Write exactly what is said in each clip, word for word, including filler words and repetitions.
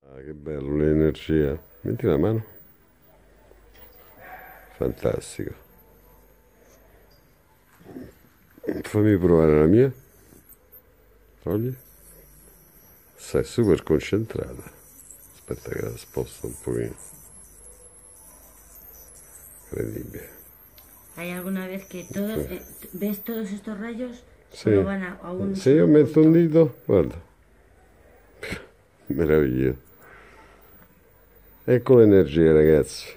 Ah, che bello l'energia. Metti la mano. Fantastico. Fammi provare la mia. Togli. Sei super concentrata. Aspetta che la sposto un pochino. Incredibile. ¿Hay alguna vez que todo, Sì. eh, ves todos estos rayos Sì. solo van a, a un Se io solo metto un punto? dito, guarda. Meraviglia. Ecco l'energia, ragazzi.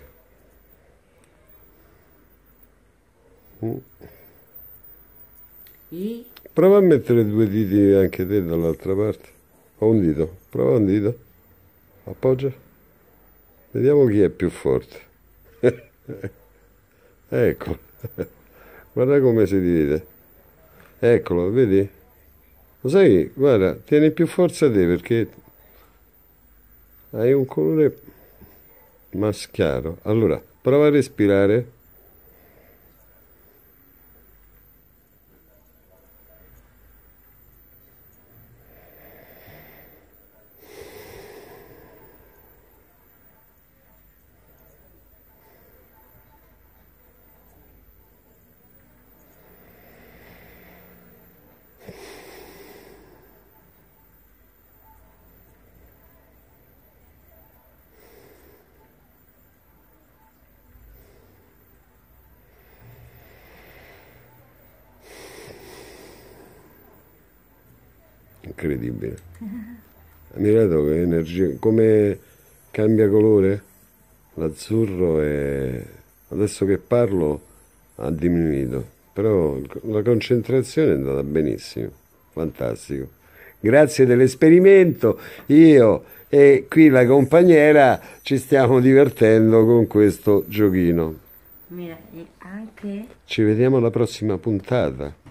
Y Prova a mettere due diti anche te dall'altra parte. O un dito. Prova un dito. Appoggia. Vediamo chi è più forte. Ecco. Guarda come si divide. Eccolo, vedi? Lo sai, guarda, tieni più forza te perché hai un colore maschiaro. Allora, prova a respirare. Incredibile. Hai mirato che energia, come cambia colore? L'azzurro è... adesso che parlo ha diminuito, però la concentrazione è andata benissimo, fantastico. Grazie dell'esperimento, io e qui la compagniera ci stiamo divertendo con questo giochino. mira, y anche Ci vediamo alla prossima puntata.